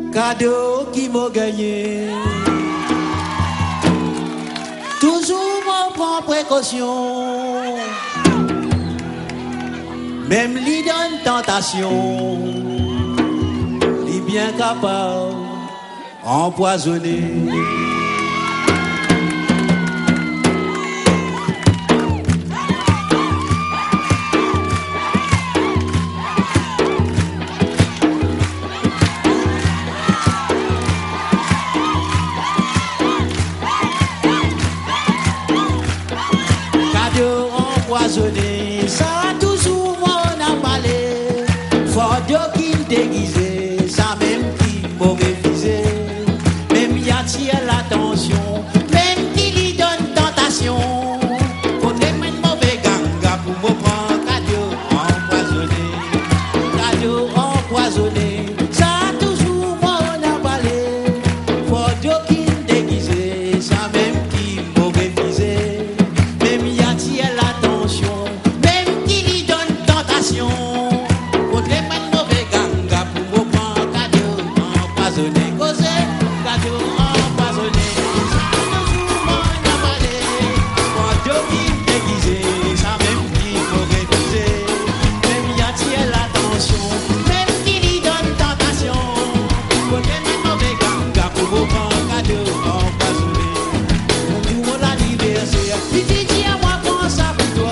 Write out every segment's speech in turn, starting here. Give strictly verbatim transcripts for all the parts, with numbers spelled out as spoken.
Cadeau qui m'a gagné. Toujours m'en prend précaution. Même lui donne tentation. Il bien capable empoisonner. Empoisonné, ça a toujours mon emballé. Fort de qui déguisé, ça même qui m'aurait visé. Même y attire l'attention, même qui lui donne tentation. Faudrait mettre mauvais ganga pour me prendre cadeau empoisonné. Cadeau empoisonné, ça a toujours mon emballé. Fort de qui déguisé, ça même qui m'aurait visé. Même y attire l'attention. Même qui lui donne tentation. Faudrait pas de mauvais ganga pour me prendre cadeau empoisonné. Causé, cadeau empoisonné. Ça toujours m'en avalé. Cadeau qui déguisé, ça même qui m'aurait visé. Même y attire l'attention. Même qui lui donne tentation. Faudrait pas de mauvais ganga pour me prendre cadeau empoisonné. Pour mon anniversaire, il dit à moi qu'on ça pour toi.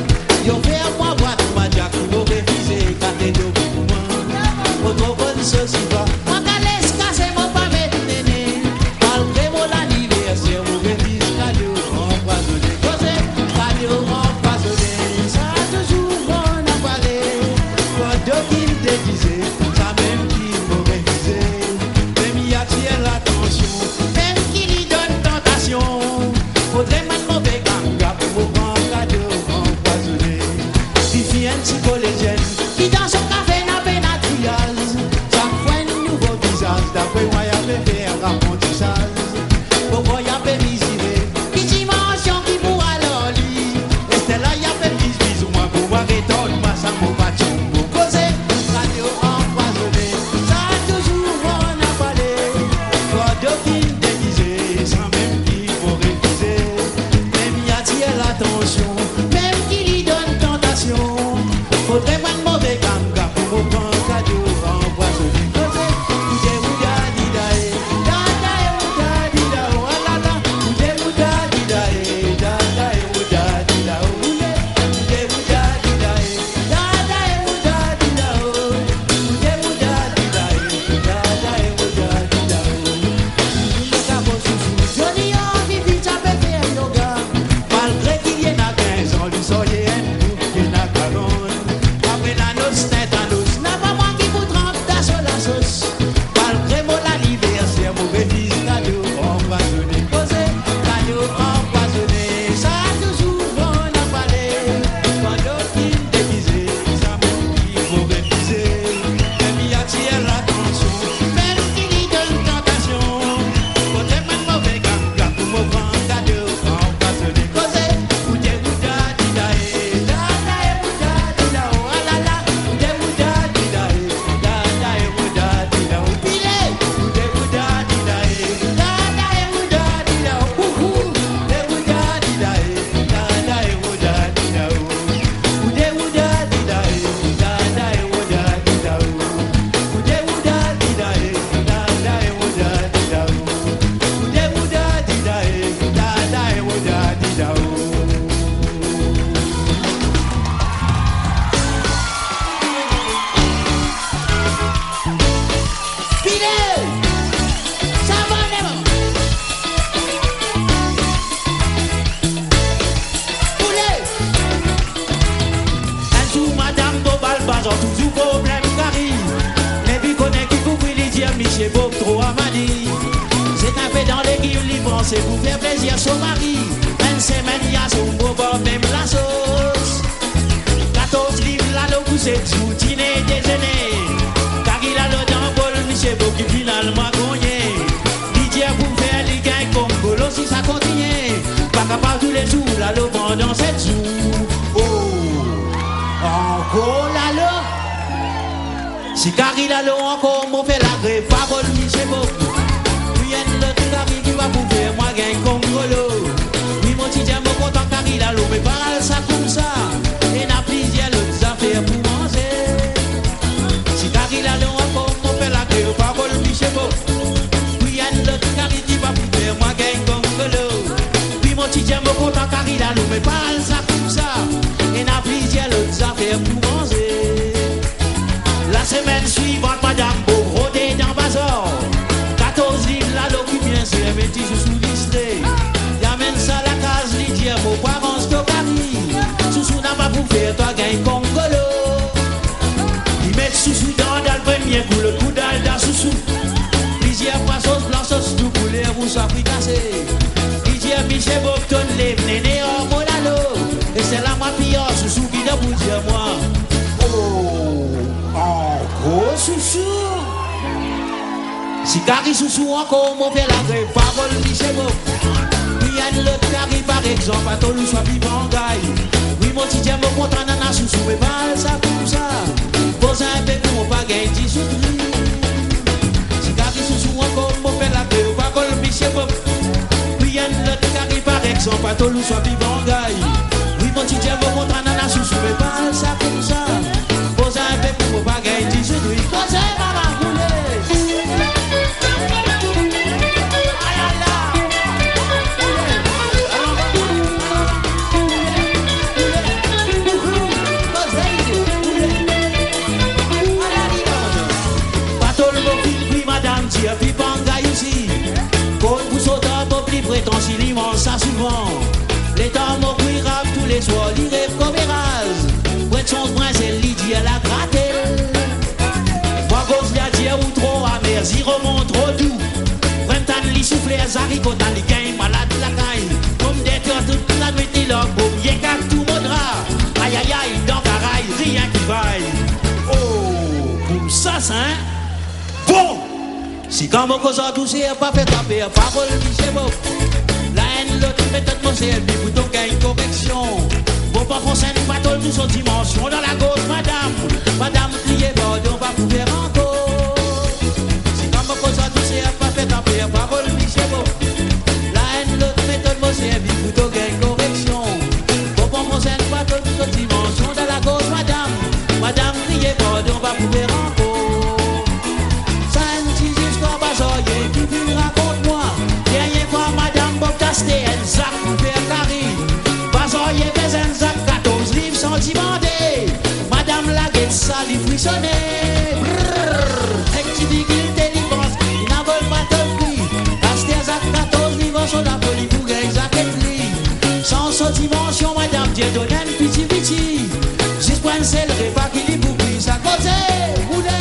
Yo fais à moi boîte ma jack pour me réviser cadeau pour moi. Autre bonne ceci va. Moi qu'à laisse casser mon pas mettre néné. Malgré mon anniversaire, mon révise cadeau empoisonné. Causé, cadeau empoisonné. Ça a toujours mon avalé. Cadeau qui me déguisé, ça même qui m'aurait visé. Même y attire l'attention, même qui lui donne tentation. Faudrait mettre mauvais ganga pour me prendre cadeau empoisonné. Fifi un petit collégienne qui dans son café n'a pas naturel. Chaque fois un nouveau visage, d'après moi y'a fait faire apprentissage. Pourquoi y'a fait miser, qui dimension qui pourra l'oli. Et c'est là y'a fait bis bis moi pour moi rétorne moi ça m'a battu. Pour causer, cadeau empoisonné. Ça a toujours mon avalé. Cadeau qui déguisé, sans même qui m'aurait visé. Même y attire l'attention, même qui lui donne tentation. Faudrait pas de mauvais ganga pour me prendre cadeau empoisonné. Causé, oudé ouda didae, dadae ouda didao, alala. Oudé ouda didae, dadae ouda didao, oudé. Oudé ouda didae, dadae ouda didao. Oudé ouda didae, dadae ouda didao. Oudé cabo soufou, joli en vivi, ça peut faire yoga. Malgré qu'il y en a quinze ans, lui soyez un coup, qu'il y en a quarante. Après la noce, tête à l'os, n'a pas moi qui vous trempe d'assaut la sauce. Malgré mon anniversaire, mon révise cadeau empoisonné. Causé, cadeau empoisonné. Ça a toujours bon avalé. Cadeau qui me déguisé, ça même qui m'aurait visé. Même y attire l'attention, même qui lui donne tentation. Faudrait mettre mauvais ganga pour me prendre cadeau empoisonné. Causé, oudé ouda didae, dadae ouda didao, alala. Oudé ouda didae, dadae ouda didao, pile. Oudé ouda didae, dadae ouda didao, ouhou. Oudé ouda didae, dadae ouda didao. Oudé ouda didae, dadae ouda didao. Oudé ouda didae, dadae ouda didao. Oudé ouda didae, dadae ouda didao. Fidèle, ça va Nemo. Poulet. Un jour madame Bobal Bazar toujours problème carré. Mais puis connaît qui couvre les dieux, Michel Bob trop à manie. C'est un peu dans l'équipe, lui pensez pour faire plaisir à son mari. Une semaine, il y a son beau bord, même la sauce. quatorze livres, là, le poussé, sous dîner, déjeuner. Car il a le dans bol, Michel Bob qui finalement gagné. Didier pour faire les gains comme Golo si ça continue. Pas capable tous les jours, là, le pendant sept jours. Oh, encore là, le. Si Caril a l'eau encore, mon fait la grève, parole, Michel Bob. Puis il y a l'autre Caril qui va bouffer, moi gagne comme golo. Oui, mon petit diable content Caril a l'eau, mais parle ça comme ça. Et n'a plusieurs autres affaires pour manger. Si Caril a l'eau encore, mon fait la grève, parole, Michel Bob. Puis il y a l'autre Caril qui va bouffer, moi gagne comme golo. Puis mon petit diable content Caril a l'eau, mais parle ça comme ça. Et n'a plusieurs autres affaires pour manger. La semaine suivante, madame Beau rodé dans Bazar. quatorze livres, la l'eau qui vient, c'est un métier sous l'histoire. Y'amène ça à la case, Lydia, vos parents, Stokari. Sous-sous n'a pas pour faire, toi gagne comme golo. Ils mettent sous-sous dans le premier coup, le coup d'al dans sous-sous. Lydia, pas sauce blanc, sauce tout couleur, vous ça fricassé. Lydia, Michel Bobton, les nénés, oh, mon allo. Et c'est là ma pire, sous-sous, qui n'a pour dire moi. Oh, sous-sous. Si Carrie sous-sous encore, mon fait la grève, parole, Michel Bob. Puis il y a l'autre Carrie, par exemple, à Tolou, soit vivant, gaille. Oui, mon petit diable, mon contre nana sous-sous, mais pas ça comme ça. Pose un peu pour mon bagage, dis sous-sous. Si Carrie sous-sous encore, mon fait la grève, parole, Michel Bob. Puis il y a l'autre Carrie, par exemple, à Tolou, soit vivant, gaille. Oui, mon petit diable, mon contre nana sous-sous, mais pas ça comme ça. Pose un peu pour mon bagage, dis sous-sous. Pose un maman roulé. Puis Bangay aussi, quand vous sautez pour plus prétentieux, l'immense ça souvent. Les temps m'offrir rap tous les soirs, il rêve comme Eraz. Près de son prince, elle lui dit elle a gratté. Moi, gauche, il a dit ou trop amer, il remonte trop doux. Printemps, il souffle, il s'arricote, il gagne malade la caille. Comme des cœurs, toute la nuit, il a boum, il y a tout mon drap. Aïe aïe aïe, dans Caraï, rien qui vaille. Oh, comme ça, ça, hein? Bon! Si quand mon cousin tout c'est pas fait taper, parole Michel Bob. La haine, l'autre méthode, mon C L B, plutôt gagne correction. Bon, pas français, nous pas tout son dimension. Dans la gauche, madame, madame, criez, bon, on va pouvoir encore. Si quand mon cousin tout c'est pas fait taper, parole Michel Bob. La haine, l'autre méthode, mon C L B, plutôt gagne correction. Bon, pas français, nous pas tout son dimension. Dans la gauche, madame, madame, criez, bon, on va pouvoir encore. Qui vous raconte-moi, dernière fois Madame Bob Tasté, un sac pour faire carré. Bazoye fait un sac quatorze livres sentimentés. Madame Laguette, ça lui frissonnait. Et qui dit qu'il était l'immense, il n'a pas de prix. Tasté un sac quatorze livres sur la folie pour gagner sa quête. Sans sa dimension, Madame Dieudonne, petit petit. Juste point c'est le repas qui lui pour prix. Sa cause est roulée.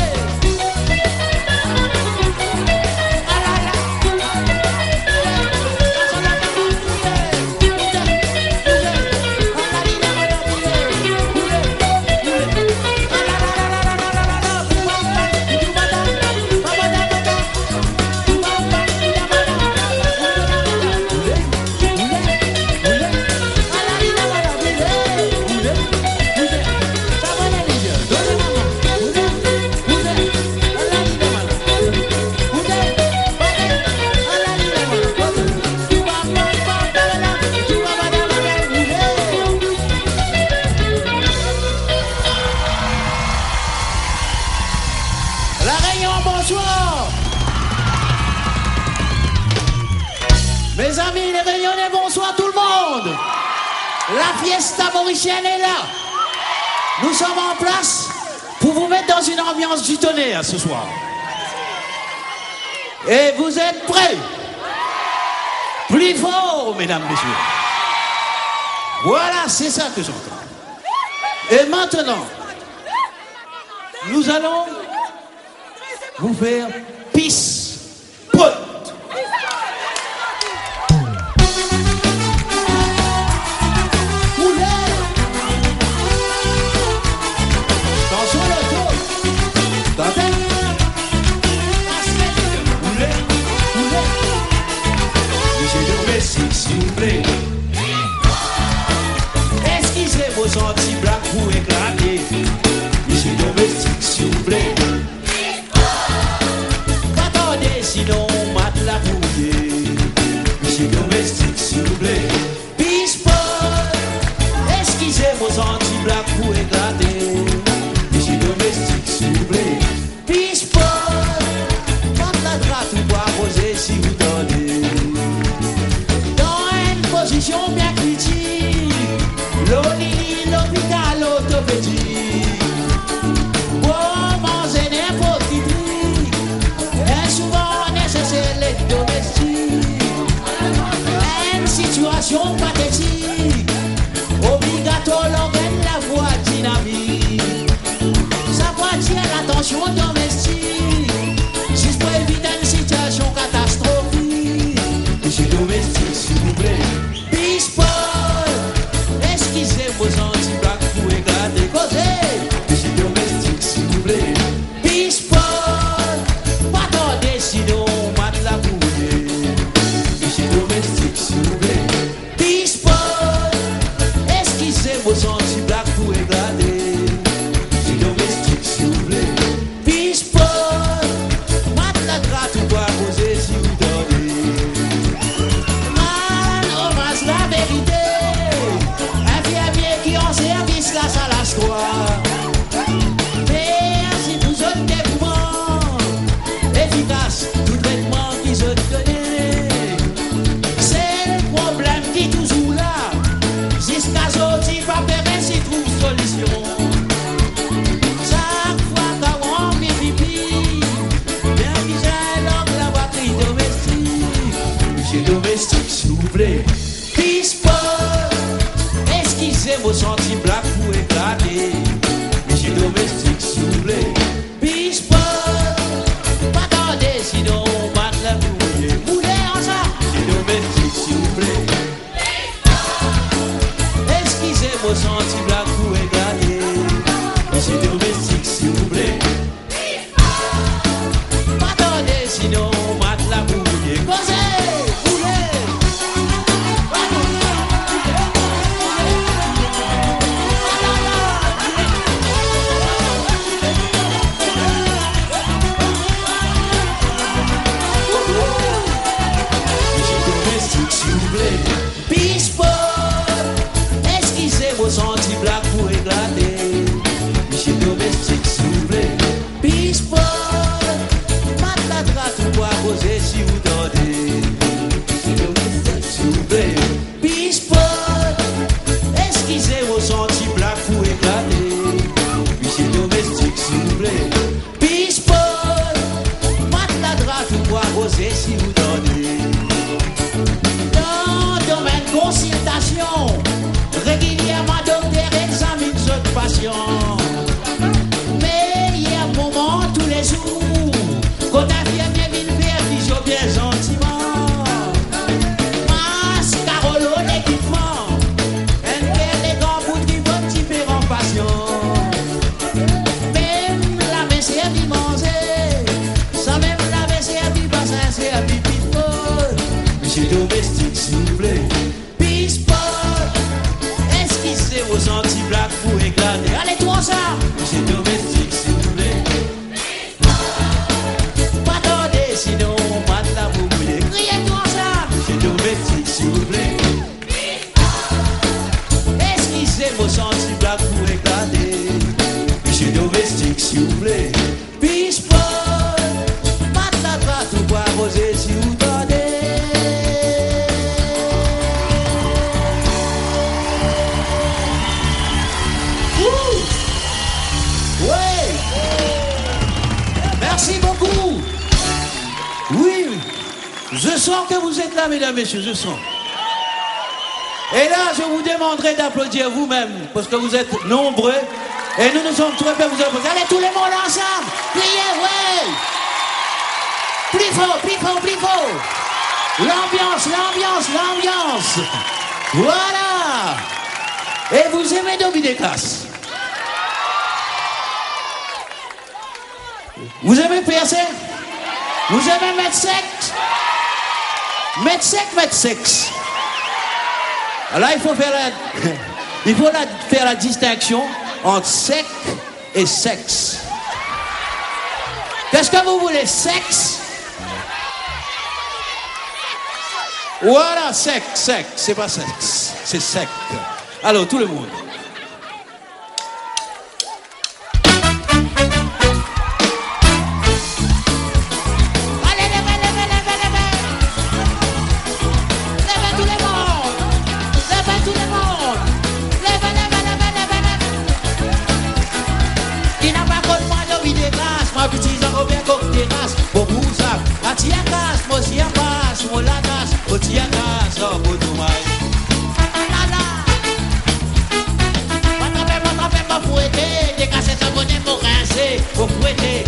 Mes amis, les Réunionnais, bonsoir tout le monde. La fiesta mauricienne est là. Nous sommes en place pour vous mettre dans une ambiance du tonnerre ce soir. Et vous êtes prêts? Plus fort, mesdames, messieurs. Voilà, c'est ça que j'entends. Et maintenant, nous allons vous faire peace point. S'il vous plaît, esquissez vos sentiers black pour éclater. Monsieur domestique, s'il vous plaît. L'attention domestique, juste pour éviter une situation catastrophique. Monsieur domestique, s'il vous plaît. Peace Paul, esquissez vos anti-black pour éclater, causez. Monsieur domestique, s'il vous plaît. Peace Paul, pas tarder sinon on mate la bouille. Monsieur domestique, s'il vous plaît. Peace Paul, esquissez vos anti-black pour éclater. Monsieur domestique, s'il vous plaît. Peace Paul, mate la gratte ou quoi poser si vous donnez. Man, hommage la vérité. Infirmier qui en service là, ça lâche quoi. Merci pour ce dévouement efficace, tout traitement qui se donnait. C'est le problème qui est toujours là. Jusqu'à sortir, pas permettre s'y trouve solution. Chaque fois qu'on vit pipi, bien qu'il j'ai l'homme la batterie domestique. Monsieur domestique, s'il vous plaît. Peace Paul, esquissez vos sentiments black pour éclater. Monsieur domestique, s'il vous plaît. Peace Paul, pas tarder sinon on bat la bouille. Moulez en ça. Monsieur domestique, s'il vous plaît. Esquissez vos sentiments black pour éclater. Monsieur domestique, s'il vous plaît. Pas tarder sinon on bat la bouille. Causez, moulez. Monsieur domestique, s'il vous plaît. Peace Paul, esquissez vos anti-black pour éclater. Monsieur domestique, s'il vous plaît. Peace Paul, mat la traite ou quoi poser si vous donnez. Monsieur domestique, s'il vous plaît. Peace Paul, esquissez vos anti-black pour éclater. Monsieur domestique, s'il vous plaît. Peace Paul, mat la traite ou quoi poser si vous donnez. Dans le domaine consultation, régulièrement docteur examine votre patient. Mais il y a un moment tous les jours, quand infirmier vient faire vision bien gentiment. Masque, carolo, l'équipement, un père les gants pour qui vont différents patients. Même la main servie manger, sans même la main servie bassin servie people. Monsieur domestique, s'il vous plaît. Peace Paul, esquissez vos anti-black pour éclater. Allez, toi ça. Monsieur domestique, s'il vous plaît. Pas tarder, sinon on mate la bouille. Criez toi ça. Monsieur domestique, s'il vous plaît. Esquissez vos anti-black pour éclater. Monsieur domestique, s'il vous plaît. Peace Paul, mate la traite ou quoi poser si vous donnez. Oui. Merci beaucoup. Oui, je sens que vous êtes là, mesdames, messieurs, je sens. Et là, je vous demanderai d'applaudir vous-même, parce que vous êtes nombreux, et nous nous sommes très bien vous applaudir. Allez, tout le monde ensemble, criez, ouais. Plus fort, plus fort, plus fort. L'ambiance, l'ambiance, l'ambiance. Voilà. Et vous aimez Domidécas? Vous aimez percer? Vous aimez mettre sec? Mettre sec, mettre sexe. Là, il faut faire la, il faut la, faire la distinction entre sec et sexe. Qu'est-ce que vous voulez? Sexe? Voilà, sec, sec. C'est pas sexe, c'est sec. Alors, tout le monde. Fouetter,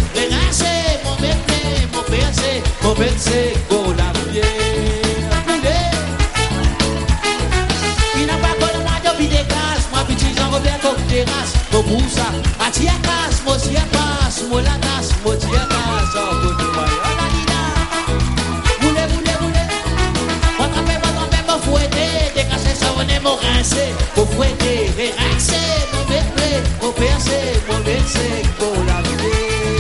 molatas, motiatas, oh, Cotomaille. Oh, la dida. Boulé, boulé, boulé. M'attraper, m'attraper, m'en fouetter. Décasser, savonner, m'en rincer. M'en fouetter, rincer. M'en mettre, m'en percer, m'en mettre, pour la vie.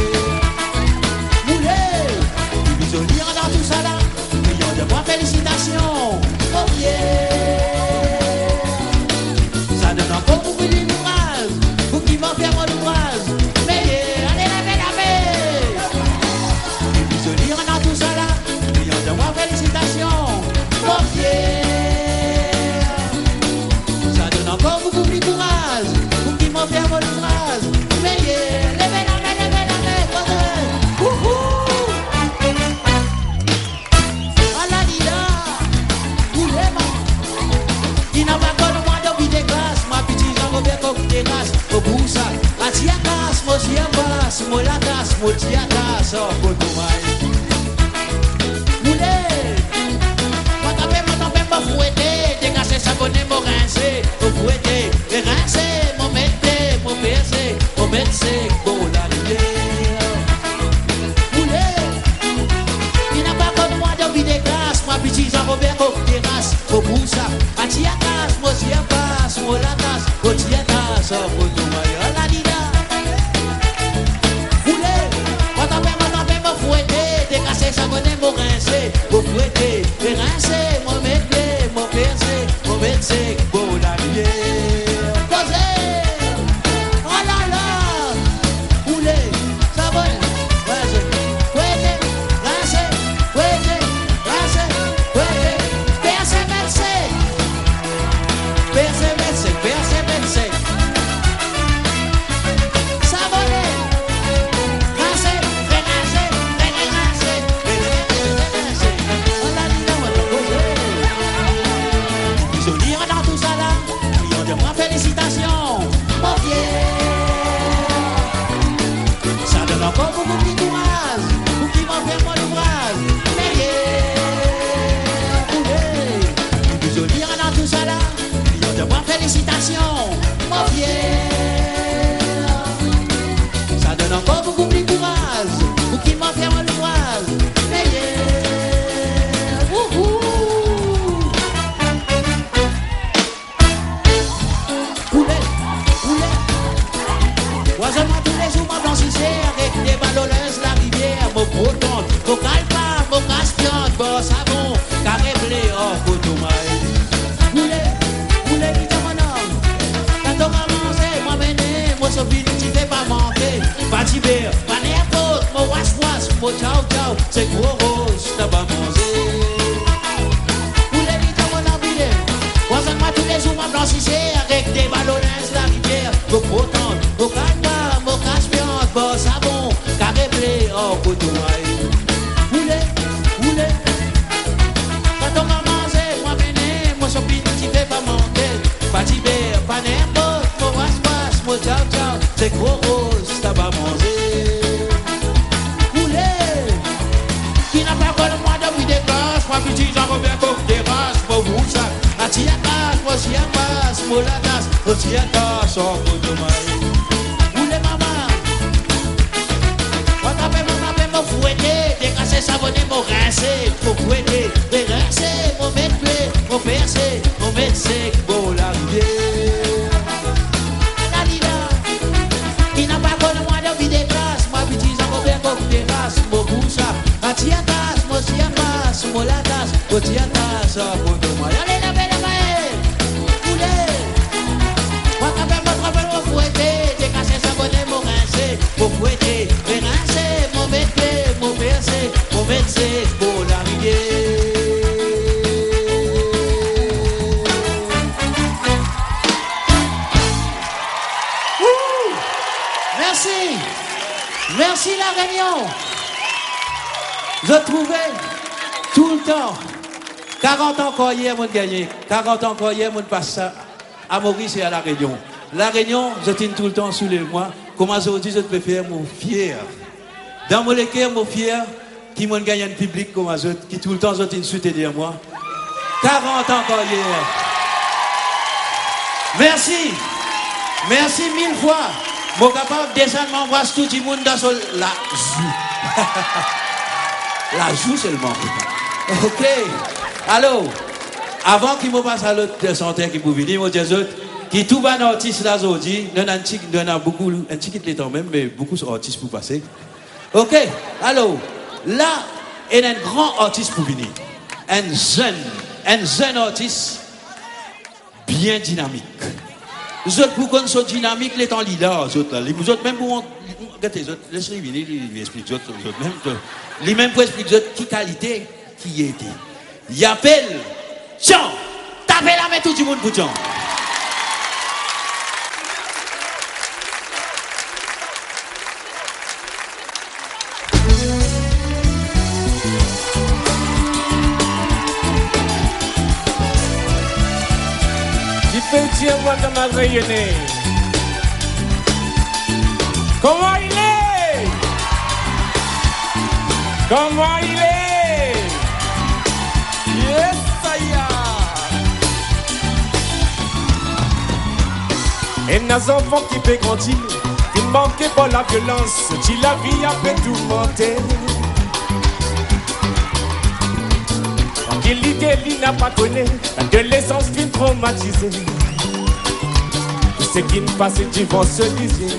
Boulé. Bisous, lire dans tout ça là. Millions de moi, félicitations. Oh yeah. Ça donne encore beaucoup de courage. Pour qui m'en faire mon ouvrage. Mais yeah, allez, la la bisous, lire dans tout ça là. Millions de moi, félicitations. Oh yeah. Ça donne encore beaucoup de courage. Pour qui m'en faire mon ouvrage. Mais yeah, levez la main, levez la main. Wouhou. Qui n'a pas connu moi de vie de glace, ma petite jambe bien comme des glaces, au bout ça, à tiatas, moi j'y passe, moi la tasse, moi t'y attasse, oh Cotomaille. Moulé, moi t'appelle, moi t'appelle, moi fouetter, dégager, s'abonner, moi rincer, moi fouetter, et rincer, moi mettre, moi percer, moi mettre, pour la rivière. Moulé, qui n'a pas connu moi de vie de glace, ma petite jambe bien comme des glaces, au bout ça, à tiatas, moi j'y passe, moi la tasse, moi t'y attasse, oh Cotomaille, oh la dida. Moulé, moi t'appelle, moi t'appelle, moi fouetter, dégasser, s'abonner, moi rincer, moi fouetter, et rincer, moi mettre, moi percer, moi mettre, pour la rivière. Posez, oh là là, moulé, s'abonner, rincer, fouetter, rincer, fouetter, rincer, fouetter, percer, percer, percer, percer, percer, percer. Savonner, rincer, rincer, rincer, rincer. On l'a dit là, on l'a posé. Ils ont dit dans tout ça là, ils ont dit moi félicitations, mon fier. Ça donne encore beaucoup de courage, pour qui m'en fait mon ouvrage. Mais yeah, ils ont dit dans tout ça là, ils ont dit moi félicitations, mon fier. Ça donne encore beaucoup de courage, pour qui m'en fait mon ouvrage. Mais yeah, wouhou. Poulet, poulet. Oiseau-moi tous les jours, ma blanchissée, avec des ballonneuses, la rivière, mon breton, mon calpa, mon caspion, mon savon, carré blé, oh, Cotomaille. Poulet, poulet, vite mon homme. Quand on va manger, moi mener, moi sobine, tu fais pas manquer. Pas tibé, pas n'importe, mon wash-wash, mon ciao-ciao, c'est gros rose, t'as pas mangé. Poulet, vite mon homme, poulet. Oiseau-moi tous les jours, ma blanchissée, avec des ballonneuses, la rivière, mon breton, mon calpa, mon caspion, mon savon, carré blé, oh, Cotomaille. Poulet, poulet. Quand on va manger, moi mener, moi sobine, tu fais pas manquer. Pas tibé, pas n'importe, mon wash-wash, mon ciao-ciao, c'est gros rose, t'as pas mangé. Poulet, qui n'a pas connu moi de vie de glace, moi petit j'en reviens comme des races, moi vous ça, à tiatas, moi j'y passe, moi la tasse, moi t'y attache, oh Cotomaille. Poulet maman, moi t'appelle, moi t'appelle, moi fouetter, décasser, savonner, moi rincer, moi fouetter, et rincer, moi mettre, moi percer, moi mettre, pour la rivière. La dida, qui n'a pas connu moi de vie de glace, moi petit j'en reviens comme des races, moi vous ça, à tiatas, moi t'y passe, moi la tasse, moi t'y attache, oh Cotomaille. Allez, la belle main, poulet. Moi t'appelle, moi t'appelle, moi fouetter, décasser, savonner, moi rincer, moi fouetter, et rincer, moi mettre, moi percer, moi mettre, pour la rivière. Ouh. Merci, merci la Réunion. Je trouvais tout le temps, quarante ans encore hier, moi gagné, quarante ans encore hier, moi passe ça à Maurice et à la Réunion. La Réunion, je tiens tout le temps sous les mois. Comment aujourd'hui je peux faire mon fier. Dans mon cœur, mon fier, qui m'a gagné un public comme je, qui tout le temps je tiens sous derrière moi. quarante ans encore hier. Merci. Merci mille fois. Mon capable descendre m'embrasse tout le monde dans son la joue. La joue seulement. Ok. Alors, avant qu'il me passe à l'autre santé qui vous venir, moi dis qui tout ban artiste là aujourd'hui, nous avons beaucoup, un petit peu de temps même, mais beaucoup d'artistes pour passer. Ok. Alors, là, il y a un grand artiste pour venir. Un jeune, un jeune artiste bien dynamique. Les autres, pour qu'on soit dynamique, les temps leader, les autres, les autres, même pour. Regardez, les autres, laissez-les venir, ils expliquent les autres, les autres, même. Les mêmes pour expliquer les autres, qui qualité, qui était. Il appelle Jean. Tapez la main tout le monde pour Jean. Moi dans ma rayonnée. Comment il est? Comment il est? Yes, ça y a. Et nos enfants qui fait grandir, qui manquent pas la violence, qui la vie a fait tout monter. Tranquillité, il n'a pas connu, l'adolescence qui traumatisée. Ce qui ne passe devant ce lycée.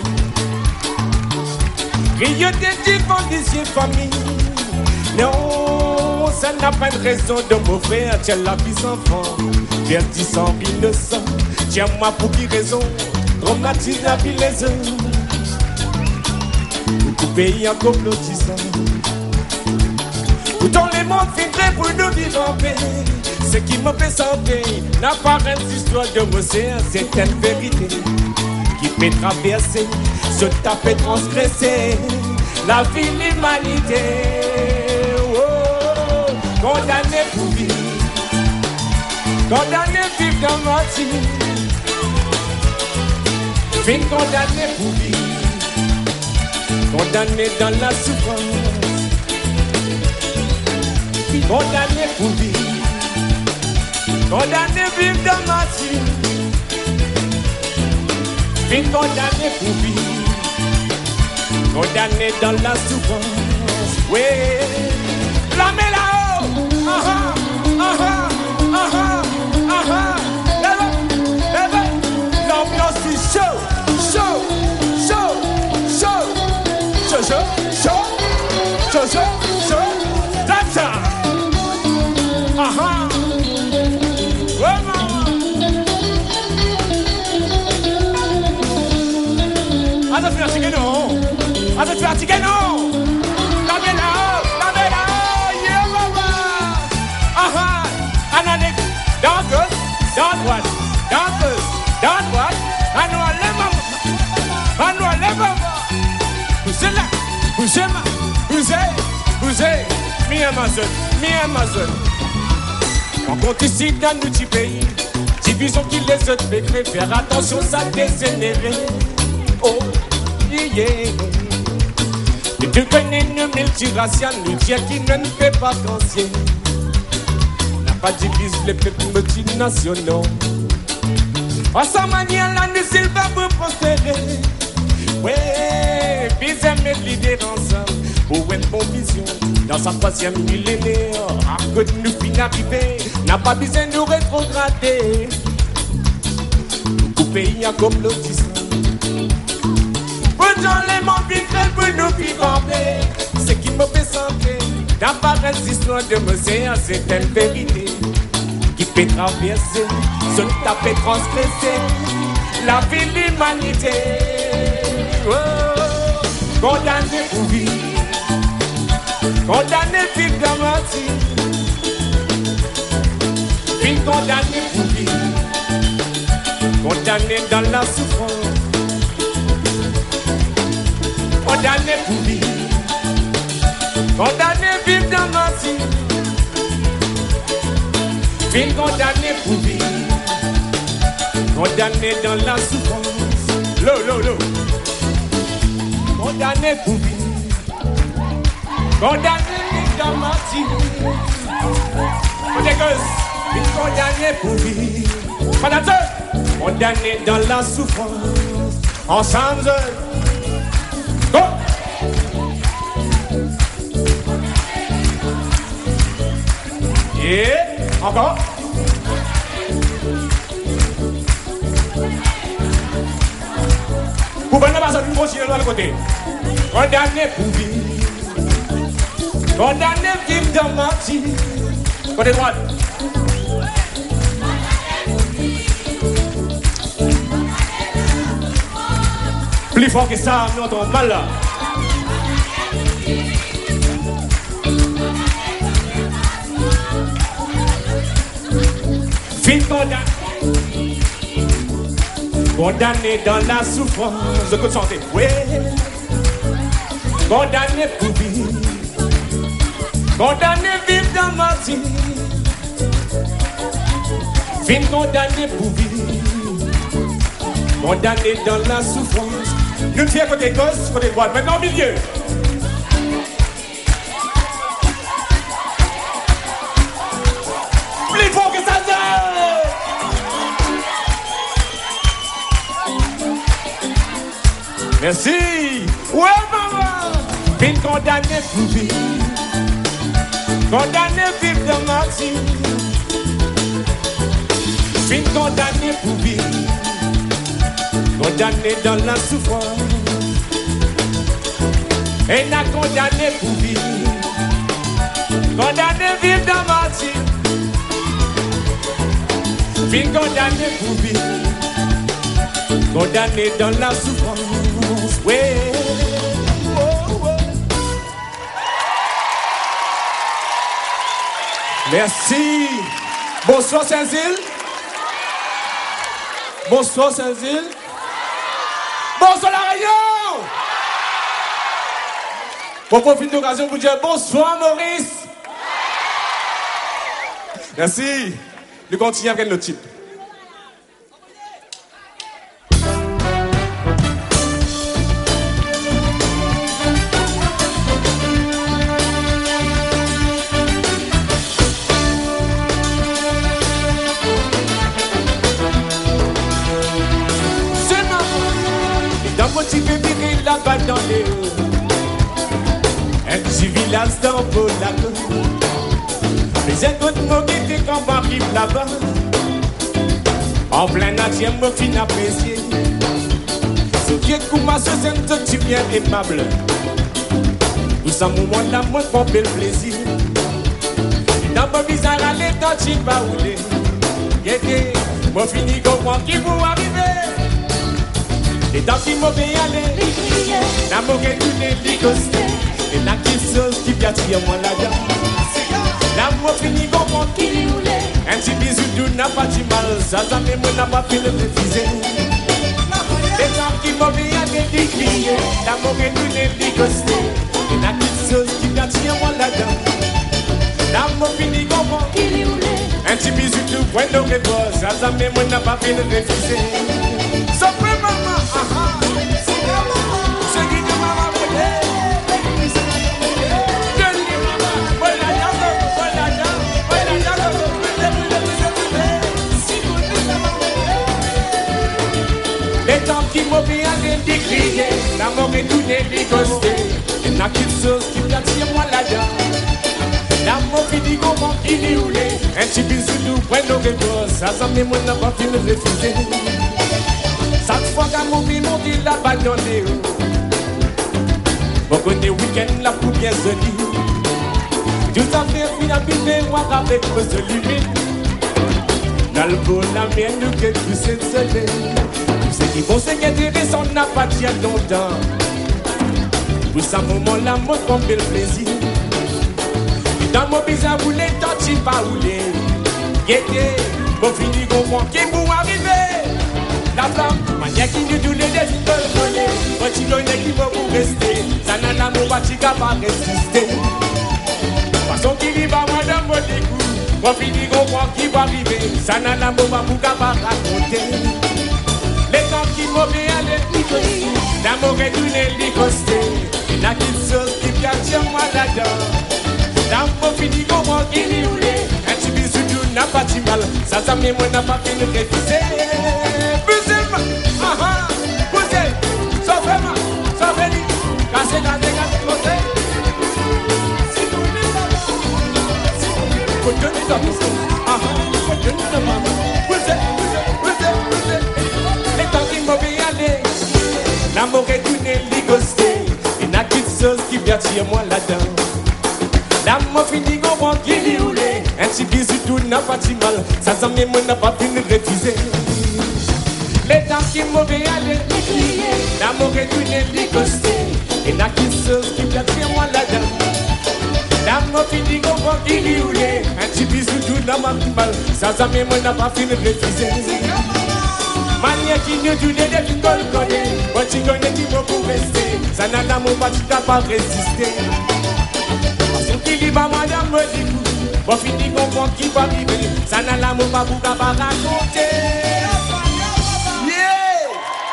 Grioter devant lycée famille. Non, ça n'a pas de raison de m'offrir. Tiens la vie sans fond, verdissant, innocent. Tiens-moi pour qui raison, traumatise la vie les uns. Tout pays en complotissant. Pourtant les mondes finiraient pour nous vivre en paix. Ce qui me fait sentir n'apparente histoire de m'océan, c'est une vérité qui peut traverser, se taper, transgresser la vie, l'humanité. Oh, condamné pour vivre, condamné vivre dans ma vie, fin condamné pour vivre, condamné dans la souffrance, condamné pour vivre. Condamné vivre dans ma vie, puis condamné pour vivre, condamné dans la souffrance. Oui, la main là-haut, ah ah, ah ah, ah ah, ah ah, lève, lève, l'ambiance est chaud, chaud, chaud, chaud, chaud, chaud, chaud, chaud, chaud, chaud, that's ça, ah ah. Attends, tu as tigé non. Attends, tu as tigé non. La main là, la main là, yeah, papa. Ah ah, anané, dans gauche, dans droite, dans gauche, dans droite. Anu allez maman, anu allez maman. Bougez là, bougez ma, bougez, bougez. Mi Amazon, mi Amazon. On compte ici dans nos petits pays. Division qui les autres fait faire attention, ça dégénéré. Oh, yeah. Le devenir multiracial, le Dieu qui ne fait pas danser. N'a pas divisé les peuples multinationaux. À sa manière, la nuit, va vous prospérer. Ouais, puis aimer l'idée ensemble pour une bonne vision. Dans sa troisième millénaire, à côté de nous, puis d'arriver, n'a pas besoin de nous rétrograder. Tout pays a complotissant. Dans les mondes vitrés pour nous vivre en paix. Ce qui me fait sentir d'apparence histoire de m'océan, c'est une vérité qui peut traverser, se taper, transgresser la vie, l'humanité. Oh, condamné pour vivre, condamné vivre dans ma vie, puis condamné pour vivre, condamné dans la souffrance. Condamné pour vivre, condamné vivre dans ma vie, puis condamné pour vivre, condamné dans la souffrance. Lo, lo, lo. Condamné pour vivre, condamné vivre dans ma vie. Puis condamné pour vivre, condamné dans la souffrance. Ensemble. Go. Et encore. Vous prenez pas ça, vous continuez de l'autre côté. Condamné pour vivre. Condamné vivre dans ma vie. Côté droite. Plus fort que ça, nous entendons mal là. Fin condamné. Condamné dans la souffrance. Je peux chanter. Oui. Condamné pour vivre. Condamné vivre dans ma vie. Fin condamné pour vivre. Condamné dans la souffrance. Nous tiens côté gauche, côté droite. Maintenant au milieu. Plus fort que ça. Merci. Ouais, maman. Fin condamné pour vivre. Condamné vivre dans ma vie. Fin condamné pour vivre. Condamné dans la souffrance. Et n'a condamné pour vivre. Condamné vivre dans ma vie. Fin condamné pour vivre. Condamné dans la souffrance. Oui. Oh, oh. Merci. Bonsoir Saint-Zile. Bonsoir Saint-Zile. Bonsoir la Réunion. Pour profiter de l'occasion pour dire bonsoir Maurice. Merci. Nous continuons avec le titre. Là-bas dans les hauts, un petit village dans Polaco. Les autres mots qui étaient quand on arrive là-bas, en plein nature, moi fin apprécié. Ce qui est comme ce c'est tu bien aimable. Pour ce moment-là, moi prends bel plaisir. Dans mon visage, aller dans le chip à rouler. Moi fini comme moi qui vous arriver. Et dans qui m'ont bien allé, la moquette tout n'est ligosté. Et la petite chose qui vient tirer moi là-dedans. L'amour fini comme moi qui roule. Un petit bisou tout n'a pas du mal. Ça, ça fait moi n'a pas fait le refuser. Et dans qui m'ont bien allé, décrier. La moquette tout n'est ligosté. Et la petite chose qui vient tirer moi là-dedans. L'amour fini comme moi qui roule. Un petit bisou tout point de repos. Ça, ça fait moi n'a pas fait le refuser. Ça fait maman. Qui m'a bien décrié, la mort est tout négligosté. Il y a quelque chose qui vient tirer moi là-dedans. La mort qui dit comment il est roulé. Un petit bisou nous prenne nos réponses. Ça, ça me moi n'a pas pu le refuser. Chaque fois qu'un mauvais monde il a abandonné. On connaît week-end la pour bien se dire. Tout à fait finalement moi avec me se limite. Dans le bon la mienne nous que tout c'est scellé. C'est qui vont s'intéresser, on n'a pas dit longtemps. Pour ce moment-là, moi, prends le plaisir. Et dans mon bizarre, vous les tentez pas rouler. Guettez, mon fini, comprend qui vous arriver. La flamme, manière qui nous donne des défis de voler. Quand il y a une équipe pour rester, ça n'a pas mon bâti qu'à pas résister. Façon qui vit à moi dans mon dégoût. Mon fini, comprend qui va arriver. Ça n'a pas mon bâti qu'à pas raconter. Les temps qui m'ont bien allé, l'amour est tout négligosté. Il y a quelque chose qui vient tirer moi là-dedans. L'amour fini comme moi qui est roulé. Un petit bisou tout n'a pas du mal. Ça, ça, mais moi n'a pas fait le refuser. Poussez-moi, ah ah, poussez. Les temps qui m'ont bien allé, l'amour est une ligosté. Il n'y a qu'une chose qui vient tirer moi là-dedans. L'amour finit qu'on prend qui lui roulait. Un petit bisou tout n'a pas de mal. Ça s'en met moi n'a pas fini de refuser. Les temps qui m'ont bien allé, l'amour est une ligosté. Il n'y a qu'une chose qui vient tirer moi là-dedans. L'amour finit qu'on prend qui lui roulait. Un petit bisou tout n'a pas de mal. Ça s'en met moi n'a pas fini de refuser. Mania qui nous dit des filles qu'on connaît. Moi tu connais qui vont pour rester. Ça n'a l'amour pas, tu n'as pas résisté. Parce qu'il y va madame me dit bon fini comprend qui va vivre. Ça n'a l'amour pas pour qu'à pas raconter. Yeah!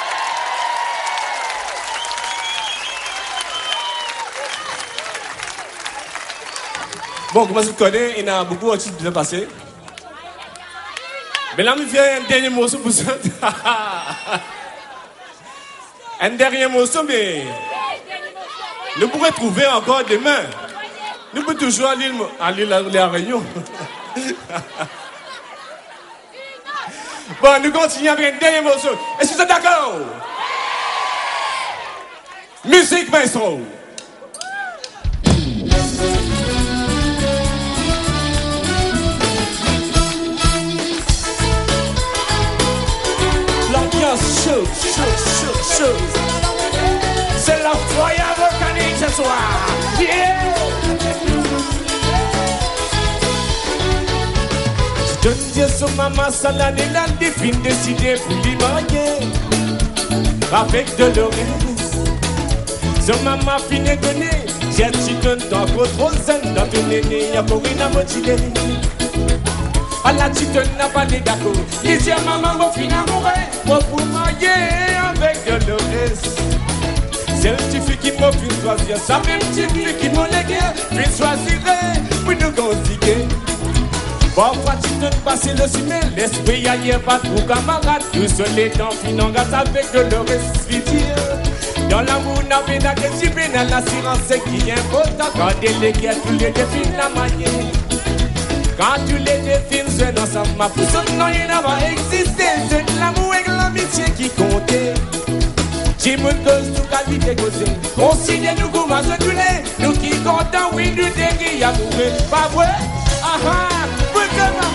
Bon, comment tu connais, il y a beaucoup de choses qui sont passées. Mais là, je vais faire un dernier morceau pour ça. Un dernier morceau, mais nous pourrons trouver encore demain. Nous pouvons toujours aller à l'île à la Réunion. Bon, nous continuons avec un dernier morceau. Est-ce que vous êtes d'accord? Musique, maestro. Shoot, shoot, shoot, shoot. C'est la foyer volcanique ce soir. Yeah! Je te dis sur maman salade et la défine décidé pour l'y marier avec Dolores. Sur maman fine étonnée, j'ai chicken dans votre zen dans ton aîné, y'a pour une motivée. À la petite n'a pas de d'accord. Il dit à maman, mon fin amoureux, moi pour marier avec Dolores. C'est le petit fille qui m'a fait choisir, ça même petit fille qui m'a légué, puis choisirait pour nous consider. Parfois tu te passes le ciné, l'esprit ailleurs pas trop camarade. Nous sommes les temps finangats avec Dolores. Dans l'amour, n'a pas d'agressif, dans l'assurance qui est important. Quand délégué tous les défis la manière. Quand tu les définis, c'est dans sa ma pousse, non, il n'a pas existé. C'est l'amour et l'amitié qui comptait. J'ai mon cause, tout à vite causé. On signe nous comme à se tuer. Nous qui comptons, oui, nous déguis à mourir. Pas vrai? Ah ah, oui, comment?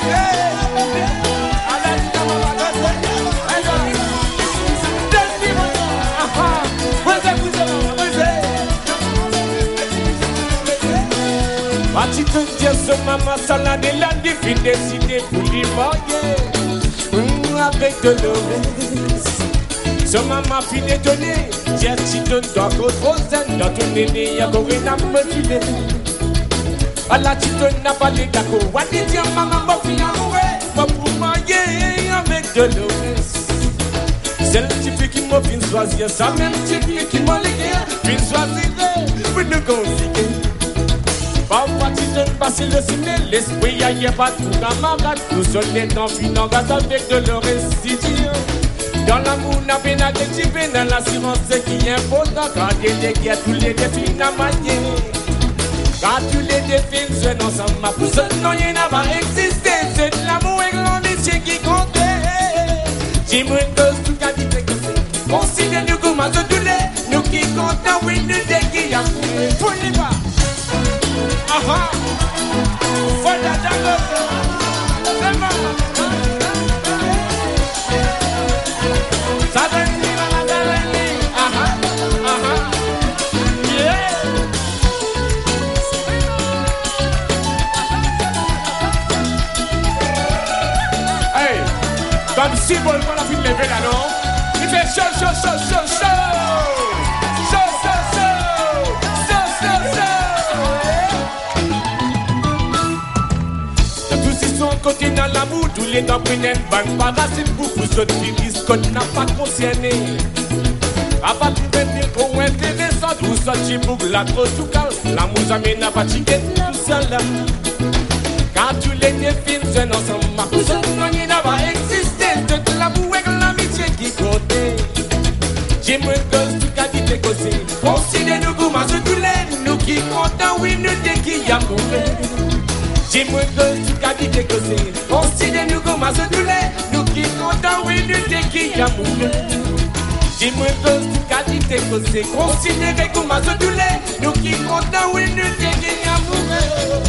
Tu te dis ce maman salade et la défine décidé pour l'y marier mmh, avec Dolores. Ce maman fine étonnée, j'ai chiton dans votre zen, dans ton aîné, y'a encore une âme motivée. À la chiton n'a pas les d'accord. What did your maman m'a fait amoureux? Moi pour marier avec Dolores. C'est le petit fille qui m'a fait choisir, ça même petit fille qui m'a légué, puis choisirait pour nous consider. Parfois tu te passes le ciné, l'esprit ailleurs pas tout camarade. Nous sommes les temps finangats avec Dolores. Dans l'amour, n'a pas d'activé, dans l'assurance qui est important. Quand il y a tous les défis à manier. Quand tu les défines, c'est ensemble, ma pousse, non, il n'a pas existé. C'est l'amour et l'amitié qui comptait. Dis-moi une chose, tout cas, dit que c'est. Considère-nous comme un tous les, nous qui comptons, oui, nous déguis à courir. Pour les pas. Aha! Voilà d'accord! C'est bon! Ça donne une maladie! Aha! Aha! Yeah! Hey! Comme si bon, on a fait lever là, non? Il fait chaud, chaud, chaud, chaud, chaud! Côté dans l'amour, tous les temps prennent une bonne paracine pour vous autres qui qu'on n'a pas concerné. À pas trouver des points intéressants, tout sortir pour la grosse tout calme. L'amour jamais n'a pas tiqué tout seul. Quand tu les défines, c'est ensemble, ma pousse, non, il n'a pas existé. C'est l'amour et l'amitié qui comptait. J'ai moins de tout cas dit des causes. Considère-nous comme un jeu de lait, nous qui comptons, oui, nous déguis à mourir. Dis-moi que tu qu'as dit que c'est. On s'y de nous comme à se douler. Nous qui comptons, oui, nous t'es qui amoureux. Dis-moi que tu qu'as dit que c'est. Considéré comme à se douler. Nous qui comptons, oui, nous t'es qui amoureux.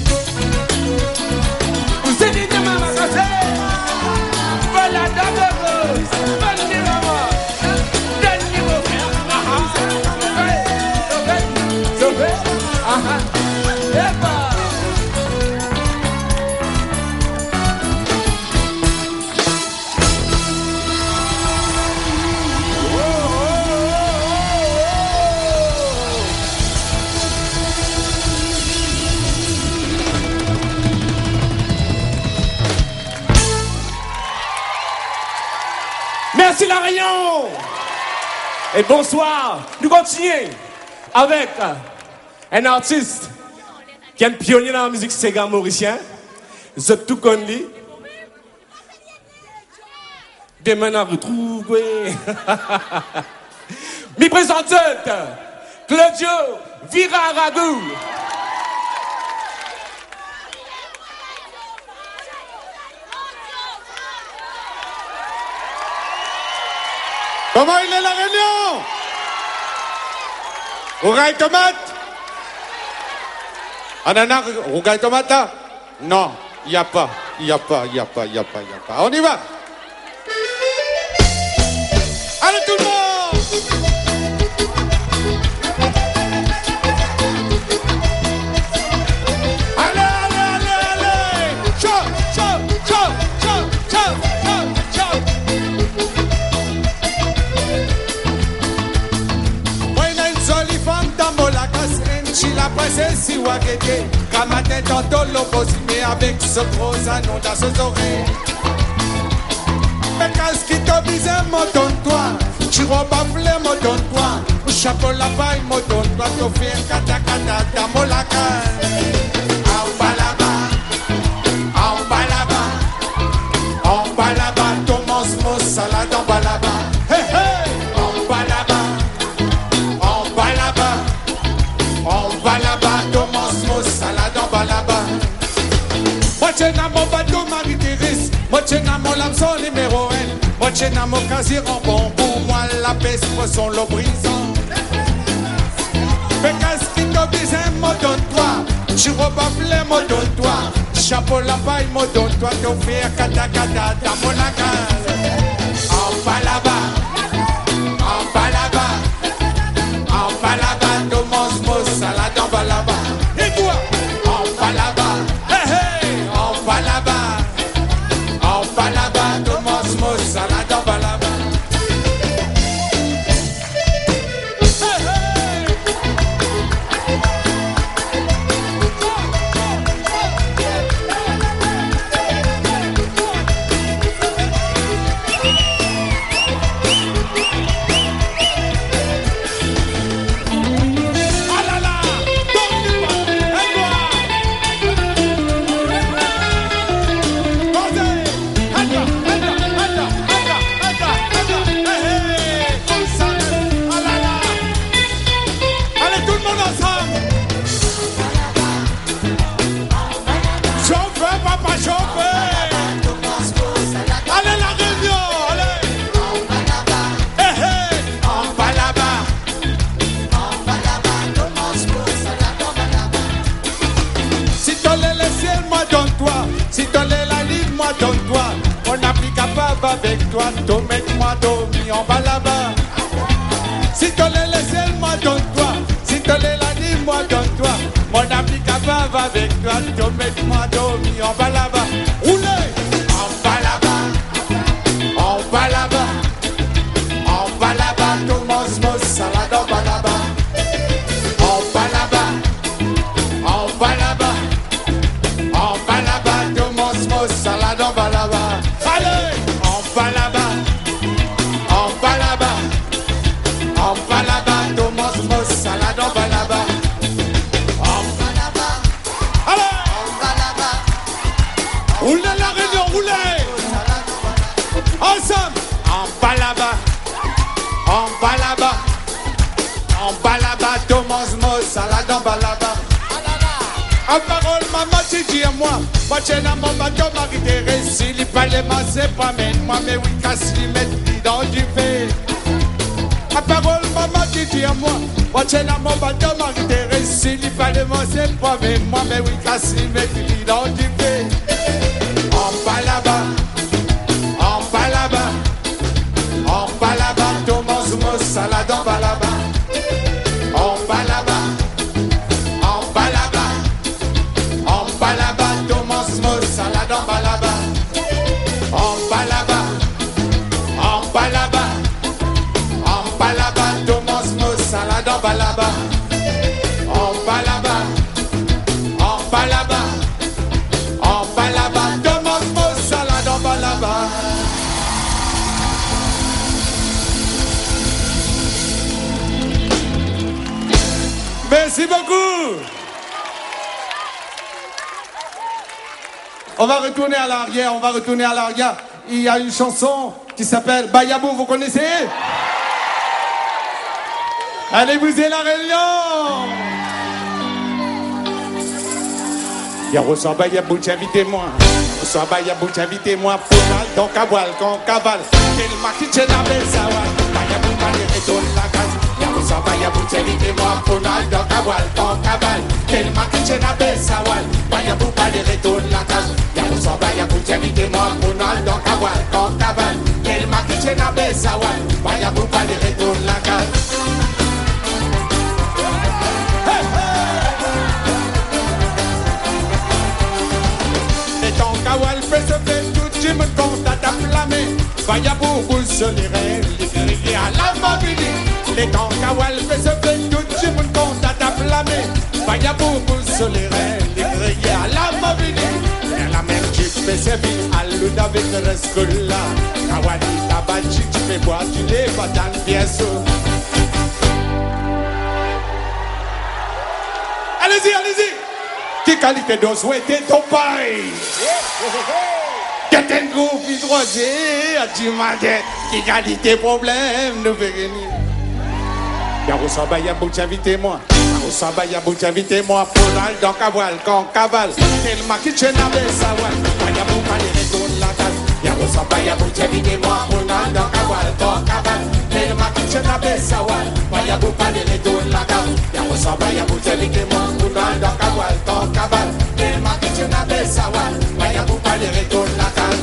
Vous êtes dit de ma maman. Voilà d'abord. Bonne nuit, maman. Donne nuit, mon frère. Ah ah. Sauvé. Ah ah. Et pas. Merci La Réunion. Et bonsoir. Nous continuons avec un artiste qui est un pionnier dans la musique Sega mauricien. Je tout connu. Demain on retrouve. Mi présentante Claudio Viraragou. Comment il est La Réunion? Rougaille tomate? Ananas, rougaille tomate là? Non, il n'y a pas, il n'y a pas, il n'y a pas, il n'y a pas, il n'y a pas. On y va. Allez tout le monde! La princesse si wagete, Kamaten tantôt l'opposé avec ce gros anneau dans ses oreilles. Mais qu'est-ce qui te bise, montonne-toi, tu rebafles, montonne-toi, au chapeau la paille, montonne-toi, tu fais un kata-kata, ta molaka. En bas là-bas, en bas là-bas, en bas là-bas, Thomas Mo salade en bas là-bas. Hey hey, en bas là-bas, en bas là-bas. On va là-bas, Thomas Mo, salade, on va là-bas. Moi, j'ai n'a mon bateau, Marie-Thérèse. Moi, j'ai n'a mon lamson numéro un. Moi, j'ai n'a mon casier en bon pour moi, la peste, poisson, le brisant. Mais qu'est-ce qui te bise, moi, donne-toi. Tu rebafles, moi, donne-toi. Chapeau, la paille, moi, donne-toi. T'en fais un kata-kata, ta molaka. On va là-bas, on va là-bas, on va là-bas. Salade en bas là-bas. Et toi, on va là-bas. Hey hey, on va là-bas. On va là-bas. Thomas Mo, salade en bas là-bas. Hey hey. Avec toi, to mets-moi dormi en bas là-bas. Si tu l'es laissé, moi donne-toi. Si tu l'es la nuit, moi donne-toi. Mon ami capable avec toi, to mets-moi dormi en bas là-bas. Roulez en bas là-bas, en bas là-bas, en bas là-bas. Thomas Mo, salade en bas là-bas. En bas là-bas, en bas là-bas, en bas là-bas. Thomas Mo, salade en bas là-bas. Allez! On va là-bas, on va là-bas, on va là-bas, Thomas Mo, salade, on va là-bas, on va là-bas, allez, on va là-bas, roulez la Réunion, roulez, ensemble, on va là-bas, on va là-bas, on va là-bas, Thomas Mo, salade, on va là-bas, en parole, maman, tu dis à moi, moi j'ai dans mon bateau, Marie-Thérèse, il fallait masser pas même, moi mais oui, casse lui mettre dans du fait. Ma parole, maman, tu dis à moi, moi j'ai dans mon bateau, Marie-Thérèse, il fallait masser pas même, moi mais oui, casse lui mettre dans du fait. En bas là-bas, en bas là-bas, en bas là-bas, Thomas Mos, salade en bas là-bas. En bas là-bas, en bas là-bas, en bas là-bas, Thomas Mos, salade en bas là-bas. En bas là-bas, en bas là-bas, en bas là-bas, Thomas Mos, salade en bas là-bas. En bas là-bas, en bas là-bas, en bas là-bas, Thomas Mos, salade en bas là-bas. Merci beaucoup. On va retourner à l'arrière, on va retourner à l'arrière. Il y a une chanson qui s'appelle Bayabou, vous connaissez? Allez, vous êtes la réunion. Yaro Bayabou, invitez-moi. Yaro Bayabou, invitez-moi. Fonal, donc à voile, quand cavale. Quel maquis, c'est la belle sawal. Bayabou, allez, retourne la case. Yaro Bayabou, invitez-moi. Fonal, donc à voile, quand cavale. Quel maquis, c'est la belle sawal. Bayabou, allez, retourne la case. Yaro Bayabou, invitez-moi. Fonal, donc à voile, quand cavale. Quel maquis, c'est la belle sawal. Bayabou, allez, retourne la case. Kawal fait se fait tout, tu me comptes à t'afflammer. Bayabou, boule sur les rêves, les grillés à la mobile. Les temps Kawal fait se fait tout, tu me comptes à t'afflammer. Bayabou, boule sur les rêves, les grillés à la mobile. Et la même tu fais servir à l'oude avec le reste là. Kawali, tabachi, tu fais boire du lait, pas dans le pièce. Allez-y, allez-y. Qui qualité d'eau souhaité ton pareil? Qu'est-ce un groupe hydrogé? Tu m'as dit, qui qualité problème nous fait gagner? Yaro Bayabou, invitez-moi. Yaro Bayabou, invitez-moi. Fonal, donc à voile, quand cavale. Tellement qui tu n'avais savoir. Bayabou, allez, retourne la case. Yaro Bayabou, invitez-moi. Fonal, donc à voile, quand cavale. Tellement qui tu n'avais savoir. Bayabou, allez, retourne la case. Yaro Bayabou, invitez-moi. Fonal, donc à voile, quand cavale. Tellement qui tu n'avais savoir. Bayabou, allez, retourne la case.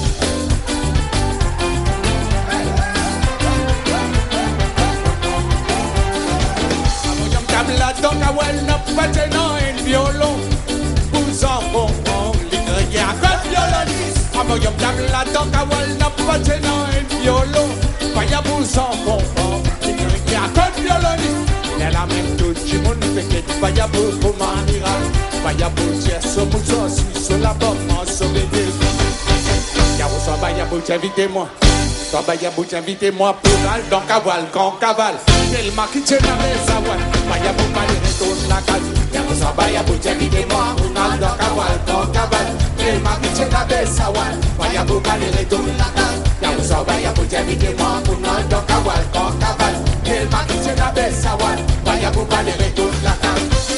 La donc à well n'a pas tenant un violon. Vous en comprenez, les grillés à quatre violonistes. À moi yom table la donc à well n'a pas tenant un violon. Vaya vous en comprenez, les grillés à quatre violonistes. Elle a même tout le monde fait que vaya vous pour manira. Vaya vous dire ce mouton sur la bombe en sauver des vies. Yaro soit vaya vous invitez-moi. Soit Bayabou, invitez-moi pour l'al, donc à voile, quand cavale. Tellement qui tient la messe à voile. Bayabou, allez, retourne la case. Yaro soit Bayabou, invitez-moi pour l'al, donc à voile, quand cavale. Tellement qui tient la messe à voile. Bayabou, allez, retourne la case. Yaro soit Bayabou, invitez-moi pour l'al, donc à voile, quand cavale. Tellement qui tient la messe à voile. Bayabou, allez, retourne la case.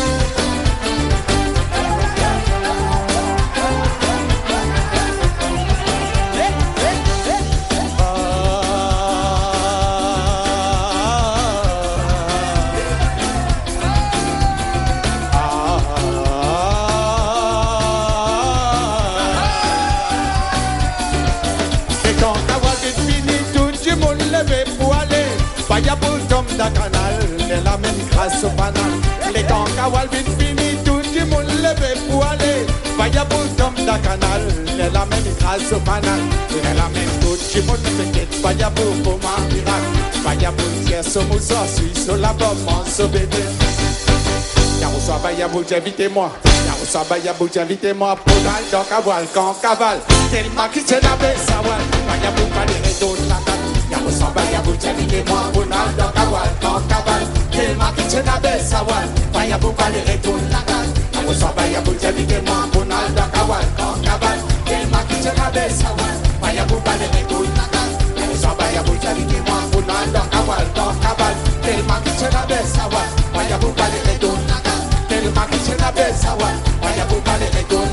Bayabou tombe dans le canal, elle a même grâce au banal. Les temps Kawal vite fini, tout le monde levé pour aller. Bayabou tombe dans le canal, elle a même grâce au banal. Elle a même tout le monde fait que Bayabou pour ma miracle. Bayabou tient son mousseau, suit sur la bombe, en sauvé. Yaro soit Bayabou, invitez-moi. Yaro soit Bayabou, invitez-moi. Pour l'al, donc à voile, quand cavale. Tellement qui se l'avait savoir. Bayabou, pas les retourne la carte. Yaro soit Bayabou, invitez-moi. Pour l'al, donc à voile, quand cavale. Tellement qui se l'avait savoir. Bayabou, pas les retourne la carte. Yaro soit Bayabou, invitez-moi. Pour l'al, donc à voile, quand cavale. Tellement qui se l'avait savoir. Bayabou, pas les retourne la carte. Yaro soit Bayabou, invitez-moi. Pour l'al, donc à voile, quand cavale. Tellement qui se l'avait savoir. Bayabou, pas les retourne la carte. Tellement qui se l'avait savoir. Bayabou, pas les retourne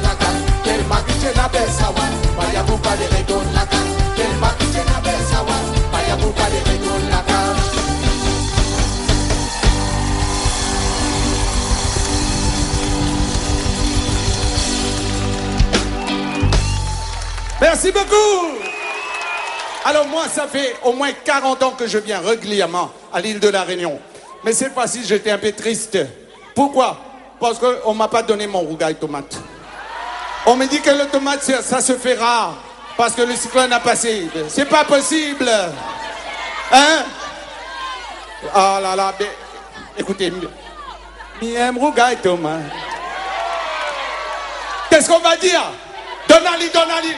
Merci beaucoup. Alors moi, ça fait au moins quarante ans que je viens régulièrement à l'île de la Réunion. Mais cette fois-ci, j'étais un peu triste. Pourquoi? Parce qu'on ne m'a pas donné mon rougail tomate. On me dit que le tomate, ça, ça se fait rare. Parce que le cyclone a passé. C'est pas possible. Hein? Ah là là, mais, écoutez, mi aime rougail tomate. Qu'est-ce qu'on va dire? Donali, Donali.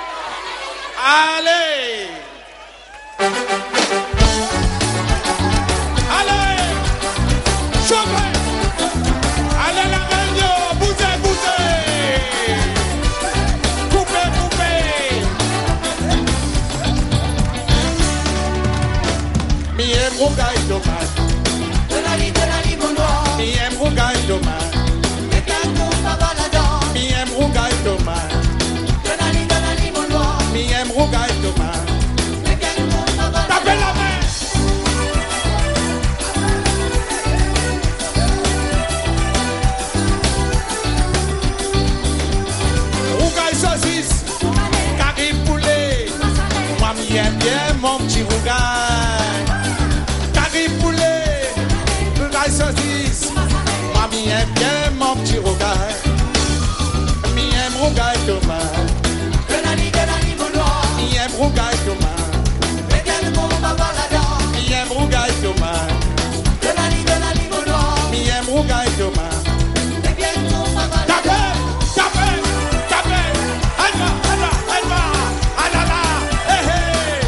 Allez! Allez! Chauffez! Allez la Réunion! Bougez, bougez! Coupez, coupez! Mi aime rougail tomate. Donali, Donali, mon noir. Mi aime rougail tomate. Et bien qu'on va voir là-dedans. Mi aime rougail tomate. Donali, Donali, mon noir. Mi aime rougail tomate. Et bien qu'on va voir Tapez la main! Rougail saucisse, carré poulet. Moi m'aime bien mon petit rougail. Carré poulet, rougail saucisse. Moi m'aime bien mon petit rougail. M'aime rougail tomate. Donali, Donali, mon noir. M'aime rougail tomate. Et bien qu'on va voir là-dedans. M'aime rougail tomate. Donali, Donali, mon noir. M'aime rougail tomate. Et bien qu'on va voir Tapez, là-dedans. tapez, tapez. Allez, allez, allez, allez, là, hé, hé.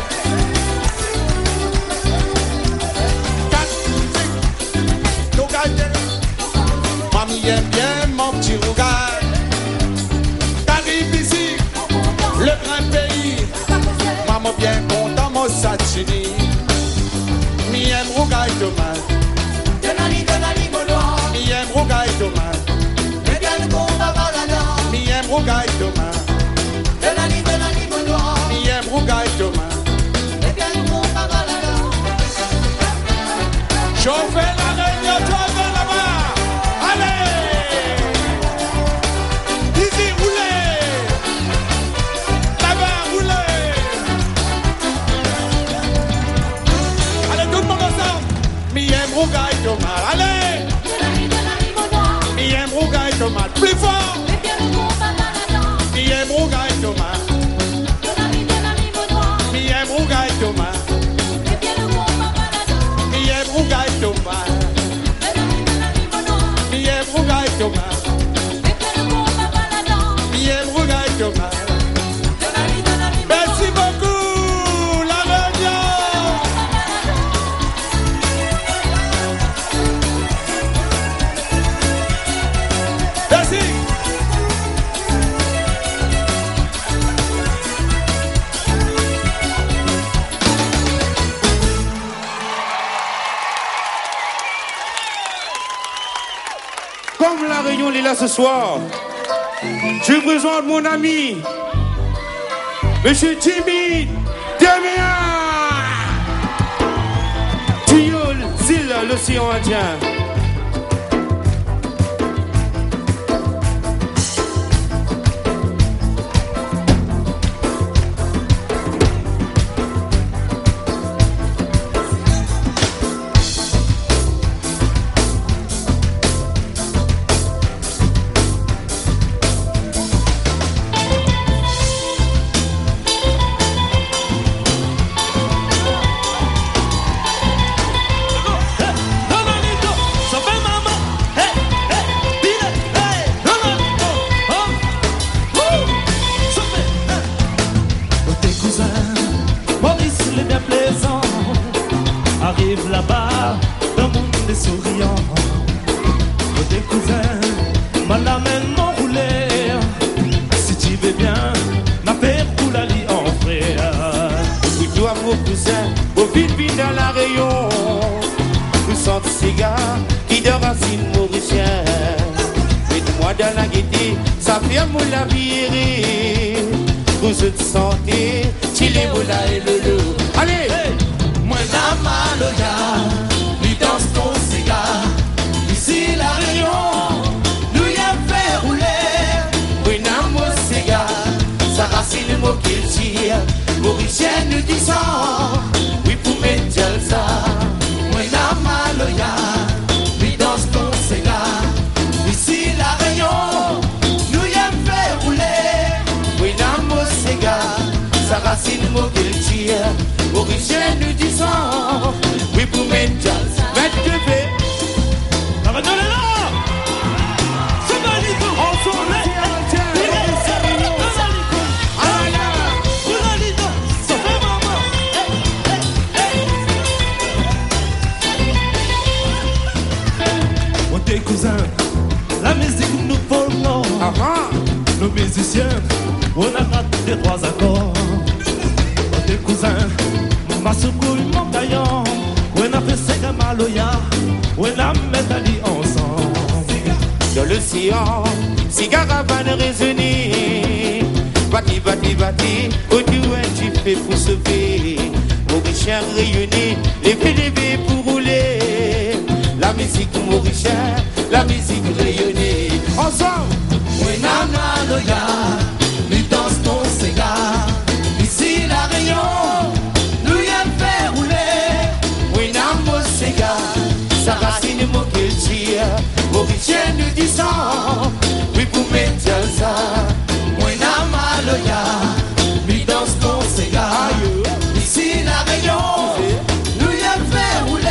Quatre, six, rougail. Mamie aime bien mon petit rougail. T'arrives ici, le grand pays. Maman bien content, mon satchini. Mi aime rougail tomate. Donali, Donali, mon noir. Mi aime rougail tomate. Et bien qu'on va voir là-dedans. Mi aime rougail tomate. Donali, Donali, mon noir. Mi aime rougail tomate. Et bien qu'on va voir là-dedans. Chauffez la Réunion, chauffez là-bas. Allez! Ici, roulez! Là-bas, roulez! Allez, tout le monde ensemble! Mi aime rougail tomate. Allez! Donali, Donali, mon noir. Mi aime rougail tomate. Plus fort! Et bien qu'on va voir là-dedans. Mi aime rougail tomate. Donali, Donali, mon noir. Mi aime rougail tomate. Et bien qu'on va voir là-dedans. Mi aime rougail tomate. Donali, Donali, mon noir. Mi aime rougail tomate. Et bien qu'on va voir là-dedans. Mi aime rougail tomate. Donali, Donali, mon noir. Merci beaucoup, la Réunion! Merci! Comme la Réunion est là ce soir, je présente mon ami, Monsieur Jimmy Damien, Tilleul, Zil, l'océan Indien. Arrive là-bas, dans le monde des souriants. Côté cousin, ma l'amène mon roulé. Si tu veux bien, ma paix roule à lit en frère. Oui, toi, vos cousins, vos villes vides dans la Réunion. Vous sentez cigare qui de racines mauriciennes. Dites-moi dans la gaieté, ça fait mon la vie. Vous êtes santé, chili, moula et le loup. Allez! Hey! Moi la maloya, lui danse ton cigare. Ici la Réunion, nous y a fait rouler. Oui, n'a mon cigare, ça racine le mot qui Mauricienne du sang, oui pour mettre ça. Moi la maloya, oui dans ton séga. Ici la Réunion, nous y aime faire rouler. Oui dans mon séga, sa racine mon qu'elle tire. Mauricienne du sang, oui pour mettre ça. Mettre de paix. Ça va donner là. Ça va aller tout. On s'en met. Tes cousins, la musique nous folklore. Uh-huh. Nos musiciens, on a raté les trois accords. Tes cousins, ma secoue, mon gaillon. On a fait Sega Maloya, on a métalli ensemble. Dans l'océan, cigare va résonner. Bati, bati, bati, au douin tu fais pour sauver. Mauricien rayonner, les P D B pour rouler. La musique mauricienne, la musique rayonnée. Ensemble! Oui, nana, loya, nous danse ton séga. Ici, la Réunion, nous y aime faire rouler. Oui, nana, séga, sa racine, mon qu'elle tire. Mauricienne du sang, oui, pour mettre ça. Oui, nana, loya, nous danse ton séga. Ici, la Réunion, nous y aime faire rouler.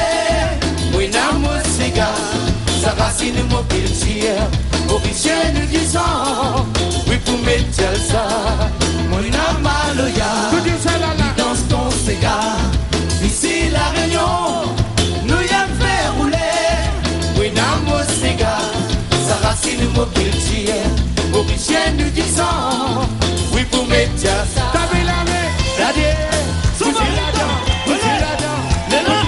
Sa racine mon qu'il tire, Mauricienne du sang, oui pour mettre ça. Mon amaloya, danse ton séga. Ici la Réunion, nous y aime faire rouler. Oui namo séga, sa racine mon qu'il tire, Mauricienne du sang, oui pour mettre ça. T'avais la main, la dieu, sous la dent, sous la dent, les mains.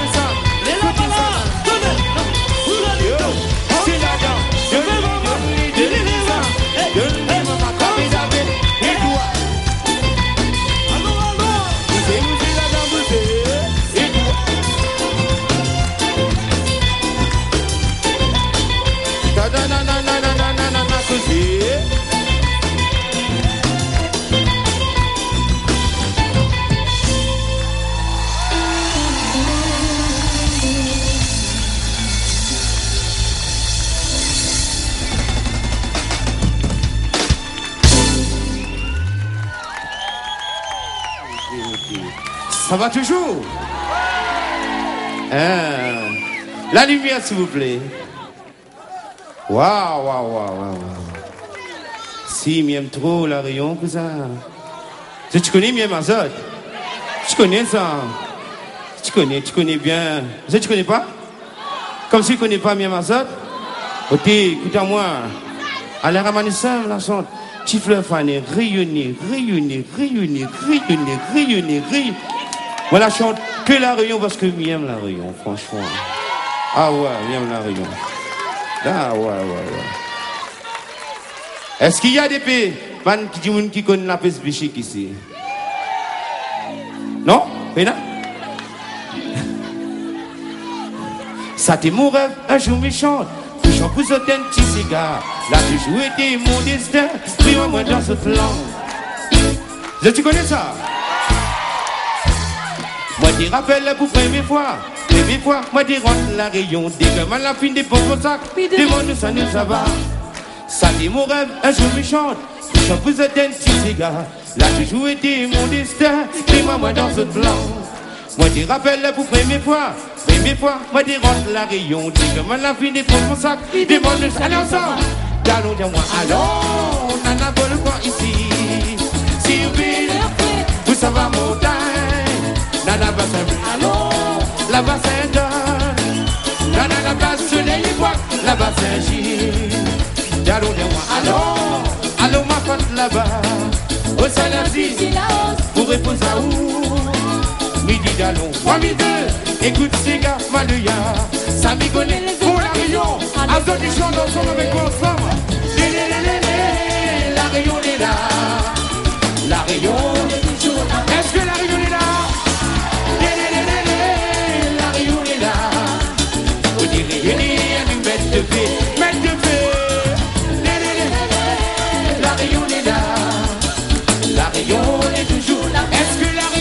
Ça va toujours? Ah. La lumière, s'il vous plaît. Waouh, waouh, waouh, waouh. Si, m'aime trop la Réunion, cousin. Tu connais bien Mazot? Tu connais ça? Tu connais, tu connais bien. Tu connais pas? Comme si tu connais pas bien Mazot? Ok, écoute-moi. À la Ramanissam, la chante. Tu fleurs fanées, rayonner, rayonner, rayonner, rayonner, rayonner, rayonner. Voilà, chante que la Réunion parce que j'aime la Réunion, franchement. Ah ouais, j'aime la Réunion. Ah ouais, ouais, ouais. Est-ce qu'il y a des pays qui, qui connaissent la peste bichique ici? Non? Péna? Ça t'est mon rêve, un jour méchant. Touchant pour ce un petit cigare. Là, toujours été mon destin. Pris-moi moi dans ce flanc. Tu connais ça? Moi, t'y rappelle pour première fois. Première fois, moi, t'y rentre la Réunion. Dès que mal la fin des pauvres sacs. Demande ça, nous, ça va. Ça t'est mon rêve, un jour méchant. Touchant pour ce un petit cigare. Là, toujours été mon destin. Pris-moi moi dans ce flanc. Moi, t'y rappelle pour première fois. Première fois, moi, t'y rentre la Réunion. Dès que mal la fin des pauvres sacs. Demande ça, nous, ça va. Allons, dis-moi, allons, on en a pas le coin ici. Si vous voulez, vous ça va montagne. Nana bassin, allons, la bassin donne. Nana la base soleil et bois, la bassin gîte. Allons, dis-moi, allons, allons, ma pote là-bas. Au Salazie, pour répondre à où? Midi d'allons, trois mille deux, écoute ces gars, Maloya. Ça m'y connaît, pour la Réunion. Azot, ils chantent ensemble avec moi ensemble. La Réunion est là. La Réunion est toujours là. Est-ce que la Réunion est là? La Réunion est là. On dit réunir une bête de paix. Bête de paix. La Réunion est là. La Réunion est toujours là. Est-ce que la Réunion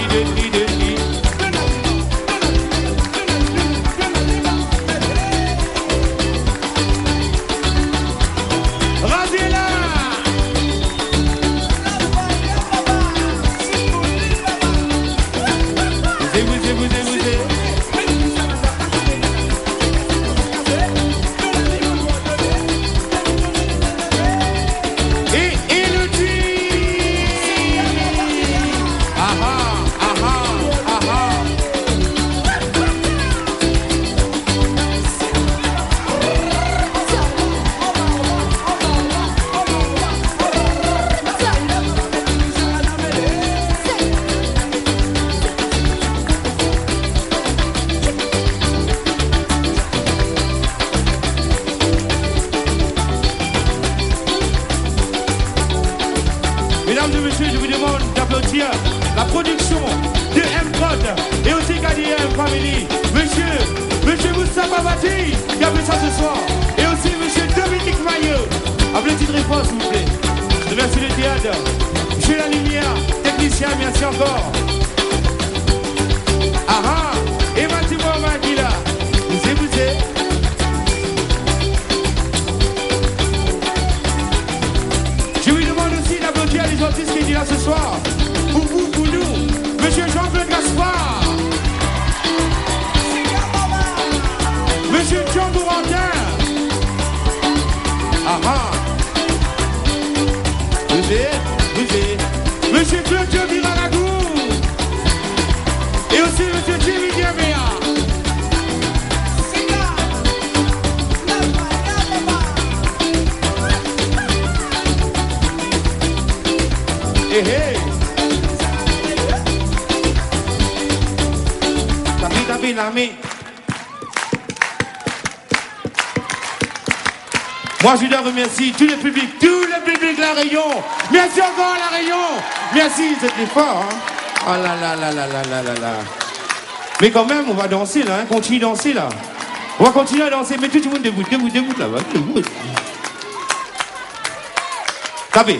Mesdames et messieurs, je vous demande d'applaudir la production de M-Prod et aussi K D M Family. Monsieur, monsieur Moustapha Bati, qui a fait ça ce soir. Et aussi monsieur Dominique Maillot. Applaudissez très fort, s'il vous plaît. Merci le théâtre. Monsieur la lumière, technicien, merci encore. Ah ah, et Mathieu Makila. Vous êtes, vous êtes. Je lui demande aussi d'applaudir les artistes qui étaient là ce soir. Pour vous, pour nous, monsieur Jean-Claude Gaspard, monsieur John Dourantin. Ah ah. Vous êtes, vous êtes. Monsieur Claudio Viraragou. Et aussi monsieur Jimmy Diabéa. Hé hé. Tapi tapi l'armée. Moi je dois remercier tout le public, tout le public de La Réunion. Merci encore La Réunion. Merci, c'était fort. Hein? Oh là là là là là là là là. Mais quand même, on va danser là, hein? Continue de danser là. On va continuer à danser, mais tout le monde debout, debout, debout là-bas. Debout. Tapez.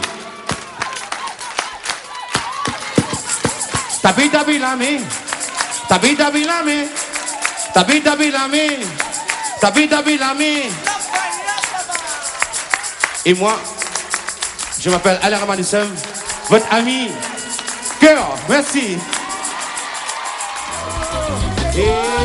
Tapez, tapez la main. Tapez, tapez la main. Tapez, tapez la main. Tapez, tapez la main. Et moi, je m'appelle Alain Ramadissem, votre ami. Cœur, merci. Et...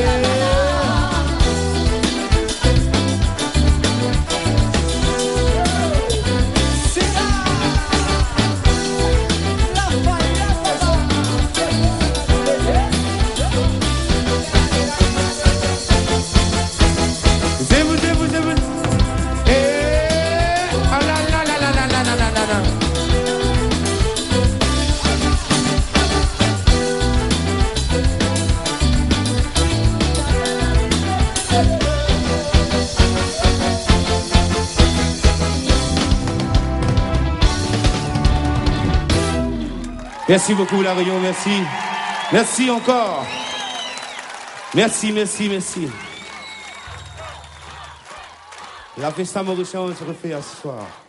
Merci beaucoup La Réunion, merci. Merci encore. Merci, merci, merci. La festa Mauricien se refait à ce soir.